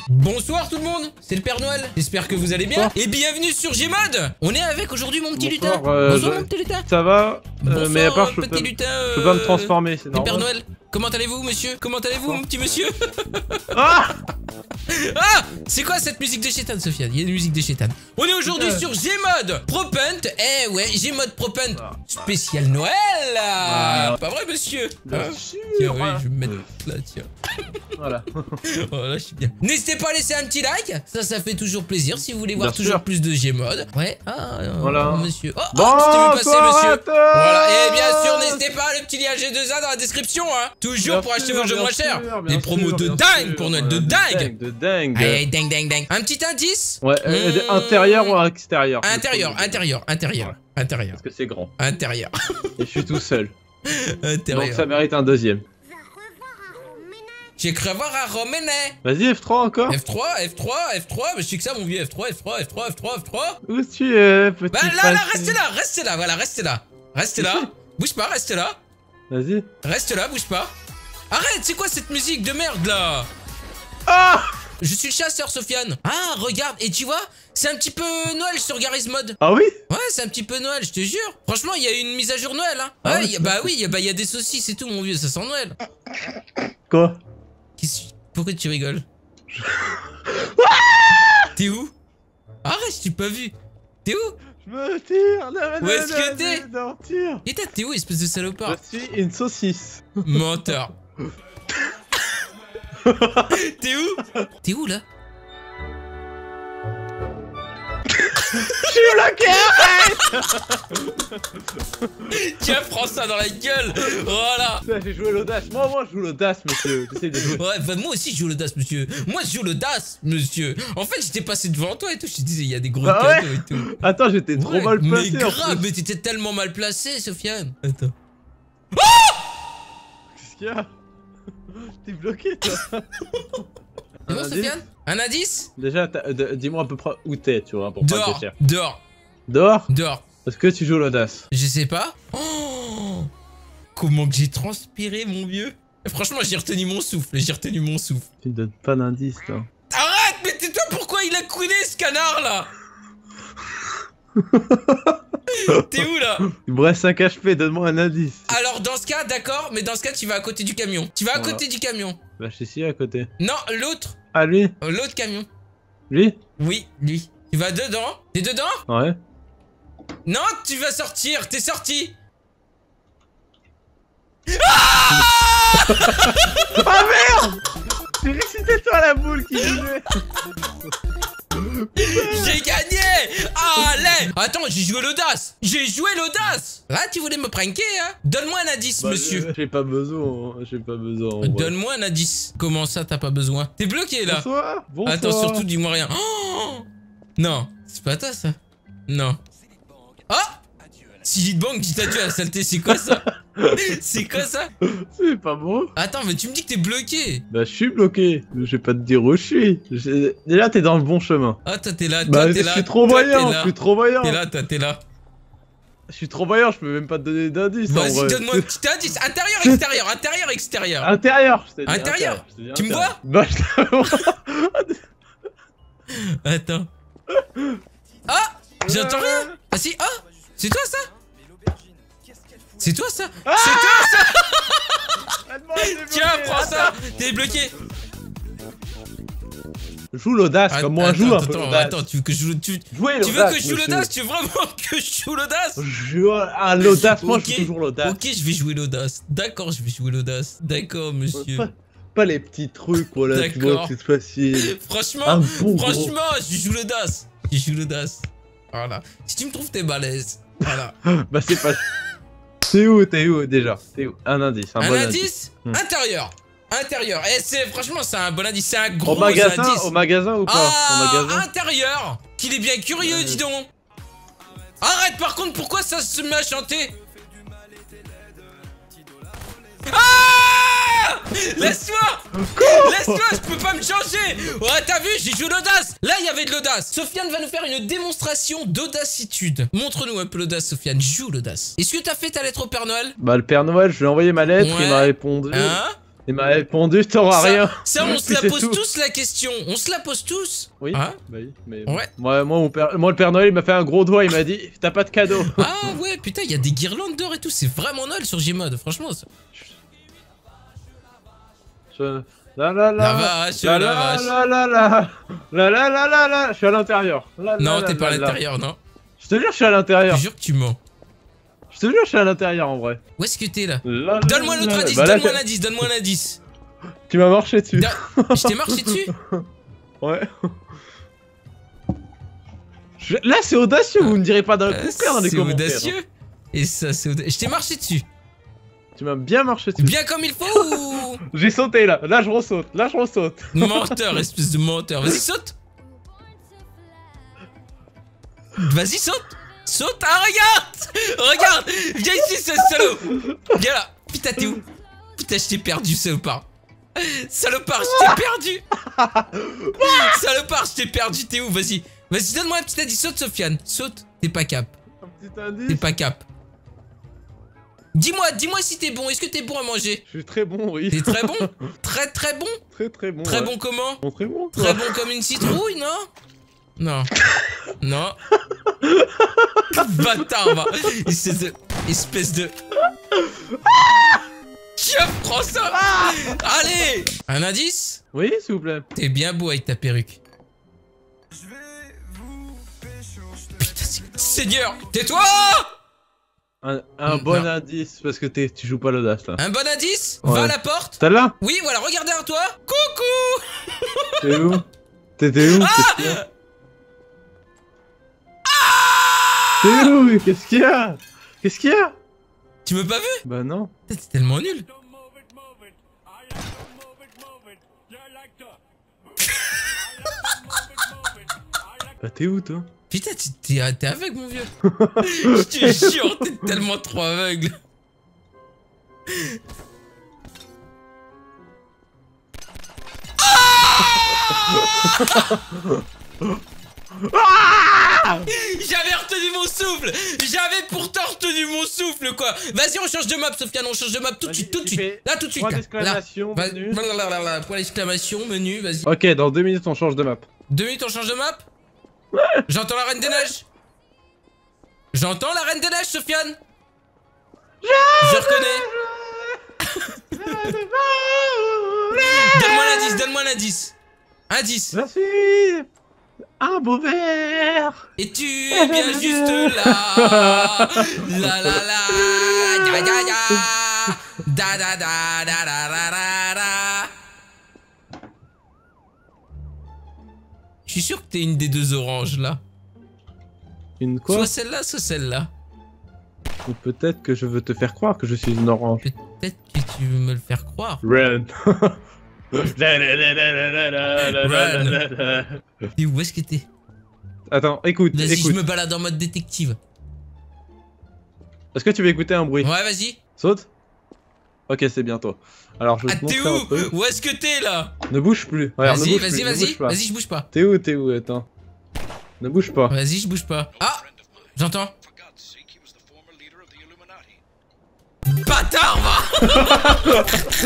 Bonsoir tout le monde, c'est le Père Noël, j'espère que vous allez bien. Et bienvenue sur Gmod. On est avec aujourd'hui mon petit lutin. Bonsoir mon petit lutin. Ça va, Bonsoir, mais à part je peux pas me transformer, c'est normal. Père Noël, comment allez-vous monsieur? Comment allez-vous mon petit monsieur? Ah, c'est quoi cette musique de chétane, Sofiane? Il y a une musique de chétane. On est aujourd'hui sur Gmod Propent. Eh ouais, Gmod Propent spécial Noël. Pas vrai monsieur? Bien sûr. Tiens, oui, je vais me mettre là, tiens. Voilà. Voilà, je suis bien. N'hésitez pas à laisser un petit like, ça fait toujours plaisir si vous voulez voir toujours plus de Gmod. Ouais, voilà. Monsieur. Oh, bon, c'était vu passer, monsieur. Voilà, et bien sûr, n'hésitez pas, le petit lien G2A dans la description, hein. Toujours pour acheter vos jeux moins chers. Des promos de dingue pour Noël, de dingue. De dingue. Allez, dingue. Un petit indice? Ouais, intérieur ou extérieur? Intérieur. Parce que c'est grand. Intérieur. Et je suis tout seul. Intérieur. Donc ça mérite un deuxième. J'ai cru voir à Romanet. Vas-y, F3 encore. F3, mais je sais que ça mon vieux, F3. Où tu es, petit Bah là, restez là, voilà, restez là. Bouge pas, restez là. Vas-y. Reste là, bouge pas. Arrête, c'est quoi cette musique de merde là? Ah, je suis le chasseur, Sofiane. Ah, regarde, et tu vois, c'est un petit peu Noël sur Garry's Mod. Ah oui? Ouais, c'est un petit peu Noël, je te jure. Franchement, il y a eu une mise à jour Noël, hein. Ah Ouais, il y a des saucisses et tout, mon vieux, ça sent Noël. Quoi? Pourquoi tu rigoles? T'es où? Arrête, je t'ai pas vu. T'es où? Je me tire. Où est-ce que t'es? Tire. Et t'es où, espèce de salopard? Je suis une saucisse. Menteur. T'es où? T'es où là? Je suis bloqué, arrête. Tiens, prends ça dans la gueule. Voilà. J'ai joué l'audace. Moi, je joue l'audace, monsieur. J'essaie de jouer. Ouais, bah moi aussi je joue l'audace, monsieur. Moi je joue l'audace, monsieur. En fait, j'étais passé devant toi et tout. Je te disais, il y a des gros cadeaux et tout. Attends, j'étais trop mal placé. Mais grave, mais t'étais tellement mal placé, Sofiane. Attends. Qu'est-ce qu'il y a? T'es bloqué, toi. C'est bon, Sofiane? Un indice? Déjà, dis-moi à peu près où t'es, tu vois, pour pas te cher. Dehors. Est-ce que tu joues l'audace? Je sais pas. Oh, comment que j'ai transpiré, mon vieux. Franchement, j'ai retenu mon souffle. Tu me donnes pas d'indice, toi. Arrête, mais tais-toi, pourquoi il a couiné, ce canard, là? T'es où, là? Il me reste 5 HP, donne-moi un indice. Alors, dans ce cas, d'accord, mais dans ce cas, tu vas à côté du camion. Bah, je suis ici, à côté. Non, l'autre. Ah, lui? L'autre camion. Lui? Oui, lui. Tu vas dedans? T'es dedans? Ouais. Non, tu vas sortir, t'es sorti. Ah merde! C'était toi la boule qui jouait. J'ai gagné. Allez. Attends, j'ai joué l'audace. Là, tu voulais me pranker, hein? Donne-moi un indice, monsieur. J'ai pas besoin. Donne-moi un indice. Comment ça, t'as pas besoin? T'es bloqué, là. Bonsoir. Attends, surtout, dis-moi rien. Oh non, c'est pas toi, ça. Non. Oh! Si Bang dit adieu à la saleté, c'est quoi ça? C'est C'est pas bon. Attends, mais tu me dis que t'es bloqué. Bah, je suis bloqué. Je vais pas te dire où je suis. Déjà, t'es dans le bon chemin. Ah, toi, t'es là. Bah, je suis trop voyant. T'es là, t'es là. Je suis trop voyant, je peux même pas te donner d'indice. Vas-y, donne-moi un petit indice. Intérieur, extérieur. Intérieur. Intérieur. Tu me vois? Bah, je te Attends. Ah! J'entends rien. Ah si, ah! C'est toi ça? C'est toi ça? Tiens, prends ça. T'es bloqué. Joue l'audace, comme moi, joue un peu l'audace. Attends, tu veux que je joue... Tu veux que je joue l'audace? Tu veux vraiment que je joue l'audace? Joue à l'audace, moi je joue toujours l'audace. Ok, je vais jouer l'audace. D'accord, je vais jouer l'audace. D'accord, monsieur. Pas les petits trucs, voilà, tu vois, c'est facile. Franchement, je joue l'audace. Voilà. Si tu me trouves, t'es balèze. Voilà. Bah c'est pas... T'es où déjà? Un indice, un bon indice. Intérieur. Et franchement, c'est un bon indice. C'est un gros indice. Au magasin ou pas? Intérieur. Qu'il est bien curieux, dis donc. Arrête, par contre, pourquoi ça se met à chanter? Ah! Laisse-moi, je peux pas me changer. Ouais, t'as vu, j'ai joué l'audace. Là, il y avait de l'audace. Sofiane va nous faire une démonstration d'audacitude. Montre-nous un peu l'audace, Sofiane. Joue l'audace. Est-ce que t'as fait ta lettre au Père Noël? Bah, le Père Noël, je lui ai envoyé ma lettre, il m'a répondu. Hein? Il m'a répondu, t'auras rien. Ça, on se la C'est pose tout. tous la question. On se la pose tous. Oui, Hein? bah oui, mais Ouais. moi, le Père Noël, il m'a fait un gros doigt, il m'a dit, t'as pas de cadeau. Ah ouais, putain, il y a des guirlandes d'or et tout. C'est vraiment Noël sur Gmod, franchement. Ça. La la La la vache, la la la vache. la la la la la la la la. Je suis à l'intérieur. Non, t'es pas à l'intérieur, non. Je te jure, je suis à Je l'intérieur. te jure que tu mens. Je te jure, je suis à l'intérieur en vrai. Où est-ce que t'es là? La, la, Donne-moi l'autre la, indice, bah là, donne-moi l'indice, donne-moi l'indice. Tu m'as marché dessus. Je t'ai marché dessus? Ouais. Là, c'est audacieux, vous me direz pas dans le contraire dans les C'est commentaires. audacieux. Et ça, c'est audacieux. Je t'ai marché dessus. Tu m'as bien marché dessus. Bien comme il faut ou... J'ai sauté là, là je ressaute, là je ressaute. Menteur, espèce de menteur. Vas-y, saute. Vas-y, saute. Saute. Ah, regarde. Regarde. Viens ici, ce salaud. Viens là. Putain, t'es où? Putain, je t'ai perdu, salopard. Salopard, je t'ai perdu. Salopard, je t'ai perdu. T'es où? Vas-y. Vas-y, donne-moi un petit indice. Saute, Sofiane. Saute. T'es pas cap. Un petit indice. T'es pas cap. Dis-moi si t'es bon. Est-ce que t'es bon à manger? Je suis très bon, oui. T'es très bon? Très très bon? Très bon. Très ouais. bon comment? Bon, très bon. Très bon comme une citrouille, non? Non. Non. Bâtard, va. Espèce de... Tiens, prends ça. Allez. Un indice? Oui, s'il vous plaît. T'es bien beau avec ta perruque. Putain, Seigneur, tais-toi! Un bon Non. indice, parce que tu joues pas l'audace là. Un bon indice? Ouais. Va à la porte. Celle-là? Oui, voilà, regarde derrière toi. Coucou. T'es où? T'étais où? Qu'est-ce qu'il y a? T'es où? Qu'est-ce qu'il y a? Qu'est-ce qu'il y a? Tu m'as pas vu? Bah non. T'es tellement nul. Bah t'es où toi? Putain, t'es aveugle, mon vieux. Je te jure, t'es tellement trop aveugle. J'avais retenu mon souffle. J'avais pourtant retenu mon souffle, quoi. Vas-y, on change de map, Sofiane. On change de map tout de suite, tout de suite. Là, tout de suite. Point Là. d'exclamation, Là. menu. Blablabla, point d'exclamation, menu, vas-y. Ok, dans 2 minutes on change de map. 2 minutes, on change de map. J'entends la Reine des Neiges. J'entends la Reine des Neiges, Sofiane. Je reconnais. Donne-moi l'indice, donne-moi l'indice. Indice. Je suis un beau verre. Et tu es bien juste là. La la la. Ya ya ya. Da da da da da da da da. Je suis sûr que t'es une des deux oranges là. Une quoi? Soit celle-là, soit celle-là. Ou peut-être que je veux te faire croire que je suis une orange. Peut-être que tu veux me le faire croire. Run. Et où est-ce que t'es? Attends, écoute, Vas-y, je écoute. me balade en mode détective. Est-ce que tu veux écouter un bruit? Ouais, vas-y. Saute. Ok, c'est bientôt. Alors je vais Ah, te t'es montrer un truc. où? Où est-ce que t'es là? Ne bouge plus. Regarde, ne Vas-y, bouge vas-y, plus, ne vas-y. bouge pas. Vas-y, je bouge pas. T'es où? Attends. Ne bouge pas. Vas-y, je bouge pas. Ah! J'entends. Bâtard, va!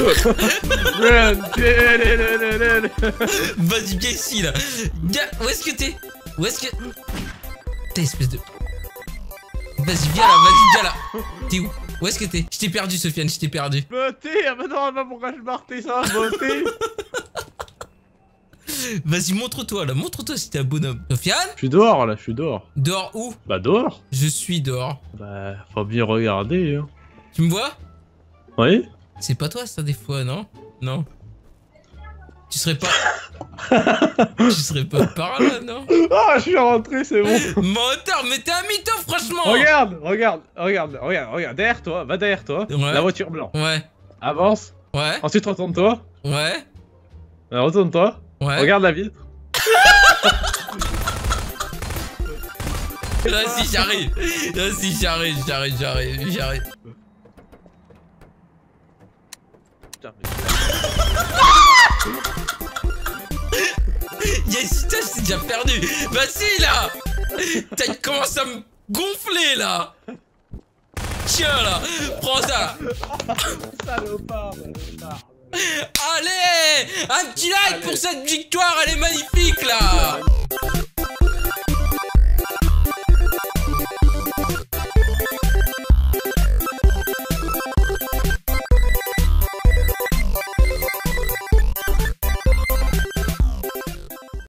Vas-y, viens ici là. Où est-ce que t'es? Où est-ce que. T'es espèce de. Vas-y, viens là. T'es où? Où est-ce que t'es? Je t'ai perdu, Sofiane, je t'ai perdu. Beauté. Ah bah non, pourquoi je martais ça? Beauté. Vas-y, montre-toi là, montre-toi si t'es un bonhomme. Sofiane? Je suis dehors là, je suis dehors. Dehors où? Bah dehors. Je suis dehors. Bah faut bien regarder. Hein. Tu me vois? Oui. C'est pas toi ça des fois, non? Non. Tu serais pas... Tu serais pas par là, non? Ah, je suis rentré, c'est bon. Menteur, mais t'es un mytho, franchement! Regarde, derrière toi, va derrière toi. Ouais. La voiture blanche. Ouais, Avance. ouais, Ensuite retourne-toi. ouais, Retourne-toi. ouais. Regarde la vitre. Vas-y, j'arrive. Vas-y, j'arrive. Putain, Yes, putain, je t'ai déjà perdu. Vas-y, là. T'as commencé à me gonfler, là. Tiens, là. Prends ça. salopard. Allez, un petit like pour cette victoire, elle est magnifique là.